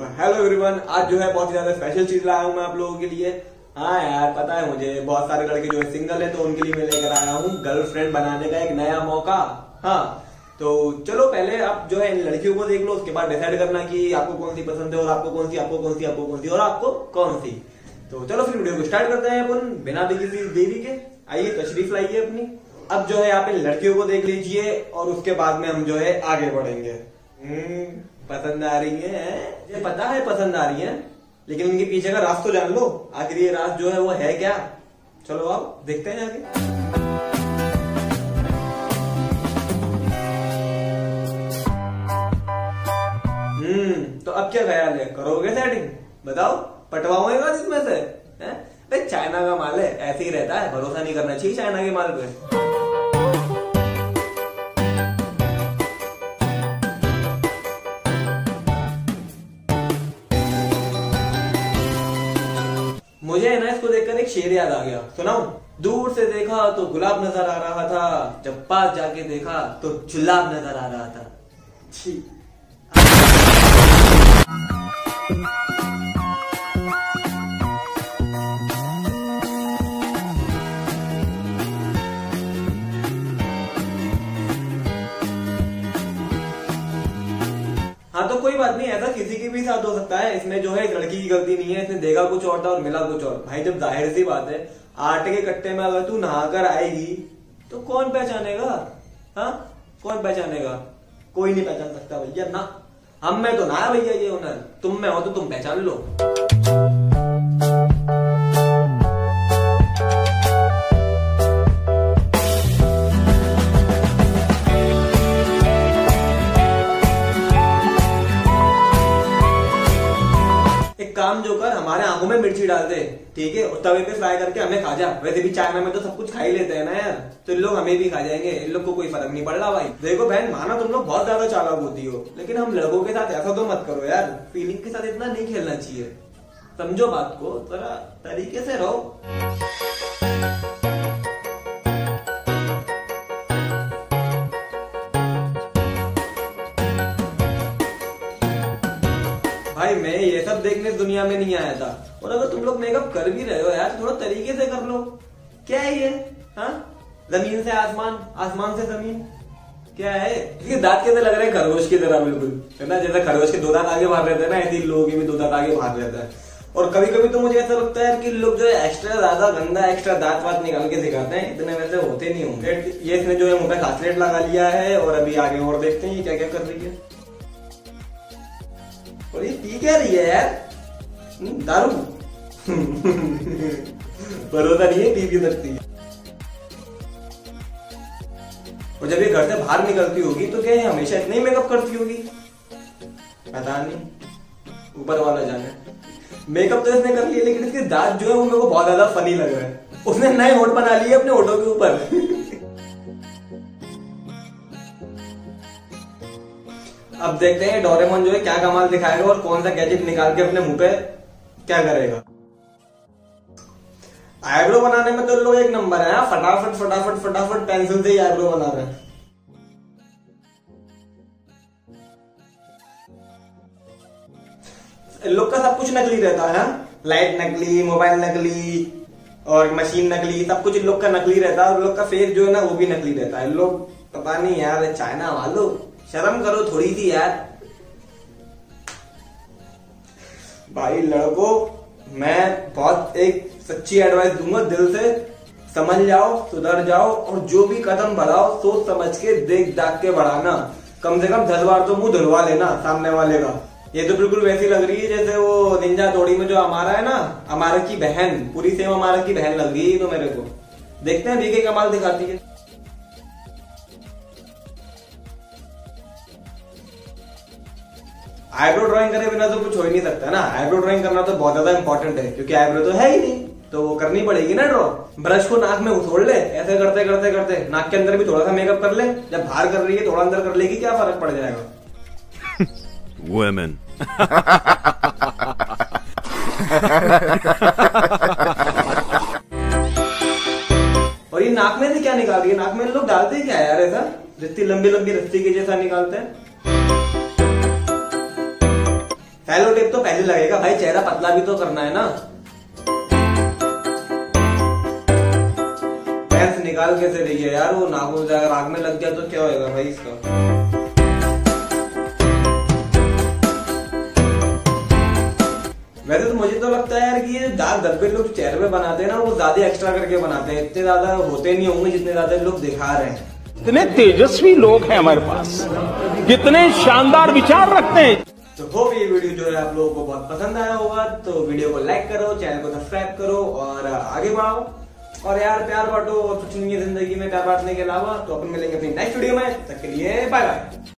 Hello everyone, आज जो है बहुत ही ज्यादा स्पेशल चीज लाया हूँ मैं आप लोगों के लिए। हाँ यार, पता है मुझे बहुत सारे लड़के जो है सिंगल है, तो उनके लिए मैं लेकर आया हूँ गर्लफ्रेंड बनाने का एक नया मौका। हाँ, तो चलो पहले आप जो है इन लड़कियों को देख लो, उसके बाद डिसाइड करना कि आपको कौन सी पसंद है और आपको कौन सी, आपको कौन सी, आपको कौन सी और आपको कौन सी। तो चलो फिर वीडियो को स्टार्ट करते हैं अपन बिना किसी देरी के। आइए तशरीफ लाइए अपनी। अब जो है आप इन लड़कियों को देख लीजिए और उसके बाद में हम जो है आगे बढ़ेंगे। पसंद आ रही है, ये पता है पसंद आ रही है, लेकिन इनके पीछे का राज तो जान लो। आखिर ये राज जो है वो है क्या। चलो आओ देखते हैं आगे। तो अब क्या ख्याल है, करोगे सेटिंग? बताओ, पटवाऊंगा जिसमें से? भाई चाइना का माल है, ऐसे ही रहता है, भरोसा नहीं करना चाहिए चाइना के माल पे। मुझे है ना इसको देखकर एक शेर याद आ गया, सुनाऊं? दूर से देखा तो गुलाब नजर आ रहा था, जब पास जाके देखा तो जुलाब नजर आ रहा था। छी। हाँ तो कोई बात नहीं, ऐसा किसी के भी साथ हो सकता है। इसमें जो है इस लड़की की गलती नहीं है, इसने देखा कुछ और था और मिला कुछ और। भाई जब जाहिर सी बात है, आटे के कट्टे में अगर तू नहाकर आएगी तो कौन पहचानेगा? हाँ, कौन पहचानेगा? कोई नहीं पहचान सकता भैया ना। हम में तो ना है भैया ये हुनर, तुम में हो तो तुम पहचान लो। काम जो कर, हमारे आंखों में मिर्ची डाल दे, ठीक है, और तवे पे फ्राई करके हमें खा जा। वैसे भी चाइना में तो सब कुछ खा ही लेते हैं ना यार, तो इन लोग हमें भी खा जाएंगे, इन लोग को कोई फर्क नहीं पड़ रहा। भाई देखो बहन, माना तुम लोग बहुत ज्यादा चालाक होती हो, लेकिन हम लड़कों के साथ ऐसा तो मत करो यार। फीलिंग के साथ इतना नहीं खेलना चाहिए, समझो बात को, जरा तरीके से रहो। भाई मैं ये सब देखने इस दुनिया में नहीं आया था, और अगर तुम लोग मेकअप कर भी रहे हो यार, थोड़ा तरीके से कर लो। क्या है ये? हाँ, जमीन से आसमान, आसमान से जमीन, क्या है? ये दांत कैसे लग रहे हैं? खरगोश की तरह बिल्कुल, है ना? जैसे खरगोश के दो दांत आगे बाहर रहते हैं ना, ऐसे ही लोगों के भी दो दांत आगे बाहर रहता है। और कभी कभी तो मुझे ऐसा लगता है कि लोग जो है एक्स्ट्रा ज्यादा गंदा एक्स्ट्रा दांत वात निकाल के दिखाते हैं, इतने वैसे होते नहीं होंगे। ये इसने जो है मुंह पे खासलेट लगा लिया है, और अभी आगे और देखते हैं ये क्या क्या कर रही है। और ये पी क्या रही है यार? दारू? भरोसा नहीं है, पी भी सकती है। और जब ये घर से बाहर निकलती होगी तो क्या ये हमेशा इतना ही मेकअप करती होगी? पता नहीं, ऊपर वाला जाने। मेकअप तो इसने कर लिया, लेकिन इसके दांत जो है वो मेरे को बहुत ज्यादा फनी लग रहा है। उसने नए होठ बना लिए अपने होठों के ऊपर। अब देखते हैं डोरेमोन जो है क्या कमाल दिखाएगा और कौन सा गैजेट निकाल के अपने मुंह पे क्या करेगा। आईब्रो बनाने में तो लोग एक नंबर है, फटाफट फटाफट फटाफट पेंसिल से ही आईब्रो बना रहे हैं। इन लोग का सब कुछ नकली रहता है, लाइट नकली, मोबाइल नकली और मशीन नकली, सब कुछ इन लोग का नकली रहता है। और लोग का फेस जो है ना वो भी नकली रहता है। इन लोग पता नहीं यार, चाइना वालों शर्म करो थोड़ी सी यार। भाई लड़कों, मैं बहुत एक सच्ची एडवाइस दूंगा, दिल से समझ जाओ, सुधर जाओ, और जो भी कदम बढ़ाओ सोच समझ के देख दाख के बढ़ाना। कम से कम 10 बार तो मुंह धुलवा लेना सामने वाले का। ये तो बिल्कुल वैसी लग रही है जैसे वो निंजा तोड़ी में जो हमारा है ना, हमारा की बहन, पूरी सेम हमारा की बहन लग रही है तो मेरे को। देखते हैं बीके कमाल दिखाती है। आईब्रो ड्राइंग करे बिना तो कुछ हो ही नहीं सकता ना। आईब्रो ड्राइंग करना तो बहुत ज्यादा इंपॉर्टेंट है, क्योंकि आईब्रो तो है ही नहीं, तो वो करनी पड़ेगी ना ड्रॉ। ब्रश को नाक में घुसोड़ ले, ऐसे करते करते करते नाक के अंदर भी थोड़ा सा मेकअप कर ले। जब बाहर कर रही है थोड़ा अंदर कर लेगी, क्या फर्क पड़ जाएगा? Women. और ये नाक में से क्या निकाल रही है? नाक में लोग डालते क्या है यार ऐसा? जितनी लंबी लंबी रस्सी के जैसा निकालते हैं। सेलो टेप तो पहले लगेगा भाई, चेहरा पतला भी तो करना है ना। पैंस निकाल कैसे रही है यार, वो नाखून से अगर आग में लग गया तो क्या होगा भाई इसका। वैसे तो मुझे तो लगता है यार कि ये दाग धब्बे लोग चेहरे पे बनाते हैं ना, वो ज्यादा एक्स्ट्रा करके बनाते हैं, इतने ज्यादा होते नहीं होंगे जितने ज्यादा लोग दिखा रहे हैं। कितने तेजस्वी लोग हैं हमारे पास, कितने शानदार विचार रखते हैं। तो होप ये वीडियो जो है आप लोगों को बहुत पसंद आया होगा, तो वीडियो को लाइक करो, चैनल को सब्सक्राइब करो और आगे बढ़ाओ। और यार प्यार बांटो, और कुछ नहीं है जिंदगी में प्यार बांटने के अलावा। तो अपन मिलेंगे अपनी नेक्स्ट वीडियो में, तब तक के लिए बाय बाय।